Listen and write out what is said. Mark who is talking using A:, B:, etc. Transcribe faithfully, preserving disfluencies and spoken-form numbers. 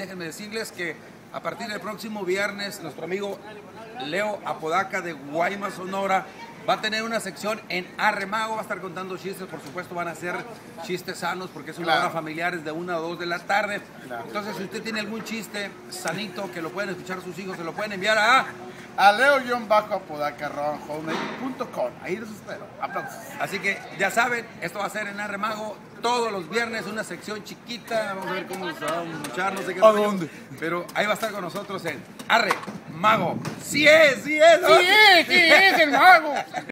A: Déjenme decirles que a partir del próximo viernes, nuestro amigo Leo Apodaca de Guaymas, Sonora, va a tener una sección en Arre Mago, va a estar contando chistes, por supuesto van a ser chistes sanos porque es una
B: Claro.
A: hora familiar de una o dos de la tarde.
B: Claro.
A: Entonces, si usted tiene algún chiste sanito que lo pueden escuchar sus hijos, se lo pueden enviar a...
B: A leo-apodaca arroba hotmail punto com. Ahí los espero. Aplausos.
A: Así que ya saben, esto va a ser en Arre Mago todos los viernes, una sección chiquita. Vamos a ver cómo se va a escuchar, no sé qué.
B: ¿A
A: rollo,
B: dónde?
A: Pero ahí va a estar con nosotros en Arre Mago. ¡Sí es! ¡Sí es!
B: ¡Sí es! ¡Sí es el mago!